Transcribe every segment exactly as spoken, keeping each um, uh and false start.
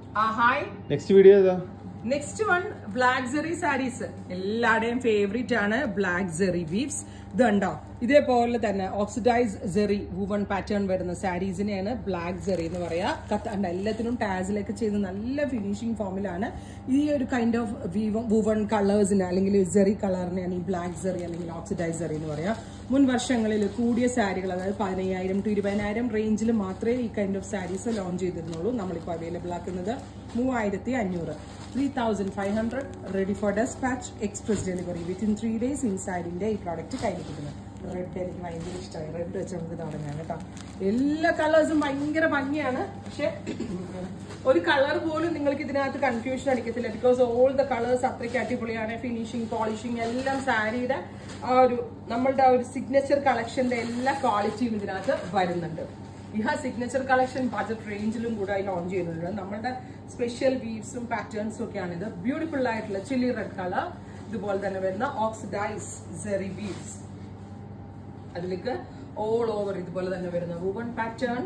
Uh, hi. Next video is Next one, black zari sarees. Everyone's favorite ആണ് black zari weaves. ഇതുണ്ടോ ഇതേപോലെ തന്നെ oxidized zari woven pattern വരുന്ന സാരീസിനെയാണ് black zari എന്ന് പറയാ. കണ്ട എല്ലാത്തിനും ടാസിലൊക്കെ ചെയ്ത് നല്ല ഫിനിഷിംഗ് ഫോമിലാണ്. ഈ ഒരു കൈൻഡ് ഓഫ് woven കളേഴ്സിനെ അല്ലെങ്കിൽ zari കളറിനെയാണ് ഈ black zari അല്ലെങ്കിൽ oxidized zari എന്ന് പറയാ. മുൻ വർഷങ്ങളിൽ കൂടിയ സാരികൾ അതായത് പതിനയ്യായിരം ടു ഇരുപതിനായിരം റേഞ്ചിൽ മാത്രമേ ഈ കൈൻഡ് ഓഫ് സാരീസ് ലോഞ്ച് ചെയ്തിരുന്നുള്ളൂ. നമ്മളിപ്പോൾ അവൈലബിൾ ആക്കുന്നത് മൂവായിരത്തി അഞ്ഞൂറ് three thousand five hundred ready for dispatch express delivery within three days inside in the product കയ്യിലിരിക്കുന്നത്. റെഡ് എനിക്ക് ഭയങ്കര ഇഷ്ടമായി. റെഡ് വെച്ച് നമുക്ക് തുടങ്ങാം കേട്ടോ. എല്ലാ കളേഴ്സും ഭയങ്കര ഭംഗിയാണ്. പക്ഷെ ഒരു കളർ പോലും നിങ്ങൾക്ക് ഇതിനകത്ത് കൺഫ്യൂഷൻ അടിക്കത്തില്ല. ബിക്കോസ് ഓൾ ദ കളേഴ്സ് അത്രയ്ക്ക് അടിപൊളിയാണ്. ഫിനിഷിങ് പോളിഷിങ് എല്ലാം സാരിയുടെ ആ ഒരു നമ്മളുടെ ആ ഒരു സിഗ്നേച്ചർ കളക്ഷന്റെ എല്ലാ ക്വാളിറ്റിയും ഇതിനകത്ത് വരുന്നുണ്ട്. ഈ ഹാ സിഗ്നേച്ചർ കളക്ഷൻ ബജറ്റ് റേഞ്ചിലും കൂടെ ലോഞ്ച് ചെയ്യുന്നുണ്ട്. നമ്മുടെ സ്പെഷ്യൽ വീവ്സും പാറ്റേൺസും ഒക്കെയാണ് ഇത്. ബ്യൂട്ടിഫുൾ ആയിട്ടുള്ള ചില്ലി റെഡ് കളർ ഇതുപോലെ തന്നെ വരുന്ന ഓക്സിഡൈസ് സെറി വീവ്സ്. അതിലേക്ക് ഓൾ ഓവർ ഇതുപോലെ തന്നെ വരുന്ന വുവൺ പാറ്റേൺ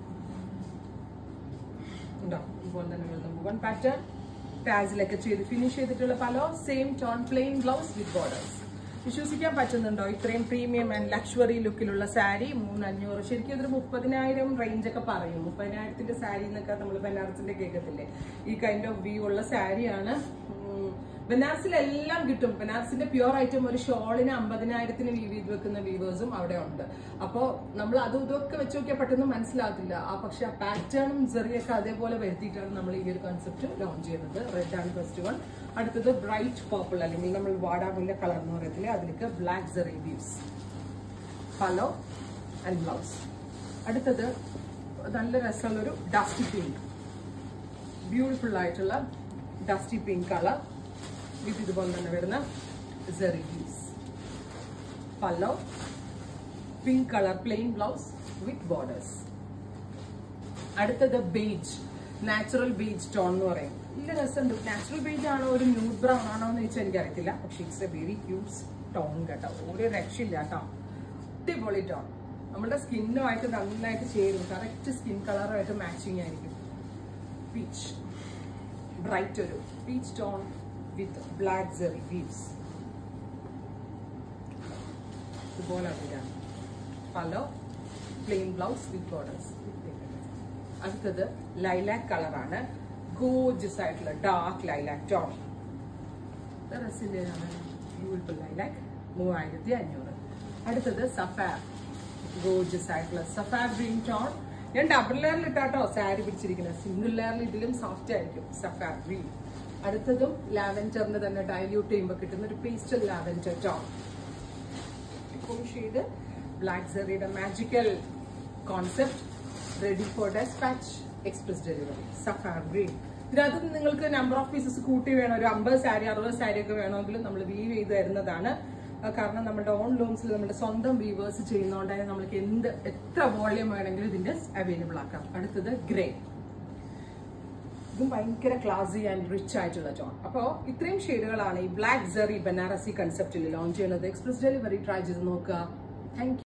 ഉണ്ടോ. ഇതുപോലെ തന്നെ വരുന്ന വുവൺ പാറ്റേൺ ടാസിലൊക്കെ ചെയ്ത് ഫിനിഷ് ചെയ്തിട്ടുള്ള പല same tone plain blouse with borders. വിശ്വസിക്കാൻ പറ്റുന്നുണ്ടോ ഇത്രയും പ്രീമിയം ആൻഡ് ലക്ഷറി ലുക്കിലുള്ള സാരി മൂന്നഞ്ഞൂറ്? ശരിക്കും ഇതൊരു മുപ്പതിനായിരം റേഞ്ച് ഒക്കെ പറയും. മുപ്പതിനായിരത്തിന്റെ സാരി എന്നൊക്കെ നമ്മൾ ബനാറസിന്റെ കേൾക്കത്തില്ലേ. ഈ കൈൻഡ് ഓഫ് വ്യൂ ഉള്ള സാരിയാണ്. ബനാറസിലെല്ലാം കിട്ടും. ബനാറസിന്റെ പ്യുവർ ഐറ്റം ഒരു ഷോളിന് അമ്പതിനായിരത്തിന് വീവ് ചെയ്ത് വെക്കുന്ന വീവേഴ്സും അവിടെ ഉണ്ട്. അപ്പോൾ നമ്മൾ അതും ഇതൊക്കെ വെച്ച് നോക്കിയാൽ പെട്ടെന്ന് മനസ്സിലാകത്തില്ല. ആ പക്ഷെ ആ പാറ്റേണും ചെറിയൊക്കെ അതേപോലെ വരുത്തിയിട്ടാണ് നമ്മൾ ഈ ഒരു കൺസെപ്റ്റ് ലോഞ്ച് ചെയ്യുന്നത്. റെഡ് ആണ് ഫസ്റ്റ് വൺ. അടുത്തത് ബ്രൈറ്റ് പർപ്പിൾ അല്ലെങ്കിൽ നമ്മൾ വാടാമുല്ല കളർ എന്ന് പറയത്തില്ലേ, അതിലേക്ക് black zari weaves pallu and blouse. അടുത്തത് നല്ല രസമുള്ളൊരു ഡസ്റ്റി പിങ്ക്, ബ്യൂട്ടിഫുൾ ആയിട്ടുള്ള ഡസ്റ്റി പിങ്ക് കളർ വിത്ത് ഇതുപോലെ തന്നെ വരുന്ന zari weaves pallu, pink colour plain blouse with borders. അടുത്തത് ബേജ്, നാച്ചുറൽ ബേജ് ടോൺ എന്ന് പറയും. നല്ല രസമുണ്ട്. നാച്ചുറൽ ബേജ് ആണോ ഒരു ന്യൂഡ് ബ്രൗൺ ആണോ എന്ന് ചോദിച്ചാൽ എനിക്കറിയത്തില്ല. പക്ഷെ it's a very cute tone കേട്ടോ. ഒരു രക്ഷയില്ല കേട്ടോ. അടിപൊളി ടോൺ. നമ്മുടെ സ്കിന്നുമായിട്ട് നന്നായിട്ട് ചേരും. കറക്റ്റ് സ്കിൻ കളറുമായിട്ട് മാച്ചിങ് ആയിരിക്കും. പീച്ച്, ബ്രൈറ്റ് ഒരു peach tone with black zari weaves. ഇതുപോലെ അതിലാണ് pallu, plain blouse with borders. അടുത്തത് ലൈലാക്ക് കളറാണ്. ഗോർജിയസ് ആയിട്ടുള്ള dark lilac tone. Beautiful lilac മൂവായിരത്തി അഞ്ഞൂറ്. അടുത്തത് സഫാർ, ഗോർജിയസ് ആയിട്ടുള്ള സഫാർ ഗ്രീൻ ടോൺ. ഞാൻ ഡബിൾ ലെയറിൽ ഇട്ടാട്ടോ സാരി പിടിച്ചിരിക്കുന്നത്. സിംഗിൾ ലെയറിൽ ഇതിലും സോഫ്റ്റ് ആയിരിക്കും സഫാർ ഗ്രീൻ. അടുത്തതും ലാവൻഡറിന്റെ തന്നെ ഡൈല്യൂട്ട് ചെയ്യുമ്പോൾ കിട്ടുന്ന ഒരു pastel lavender tone. Shade black സെറിയുടെ magical concept. Ready for despatch express delivery sapphire green. ഇതിനകത്ത് നിങ്ങൾക്ക് നമ്പർ ഓഫ് പീസസ് കൂട്ടി വേണം. ഒരു അമ്പത് സാരി അറുപത് സാരി ഒക്കെ വേണമെങ്കിൽ നമ്മൾ വീവ് ചെയ്ത് തരുന്നതാണ്. കാരണം നമ്മുടെ ഓൺ ലൂംസിൽ നമ്മുടെ സ്വന്തം വീവേഴ്സ് ചെയ്യുന്നതുകൊണ്ടായി നമ്മൾക്ക് എന്ത് എത്ര വോളിയം വേണമെങ്കിലും ഇതിന്റെ അവൈലബിൾ ആക്കാം. അടുത്തത് ഗ്രേ, ഇതും ഭയങ്കര ക്ലാസി ആൻഡ് റിച്ച് ആയിട്ടുള്ള ടോൺ. അപ്പോൾ ഇത്രയും ഷെയ്ഡുകളാണ് ഈ ബ്ലാക്ക് സെറി ബനാറസി കൺസെപ്റ്റിൽ ലോഞ്ച് ചെയ്യുന്നത്. എക്സ്പ്രസ് ഡെലിവറി ട്രൈ ചെയ്ത് നോക്കുക. താങ്ക്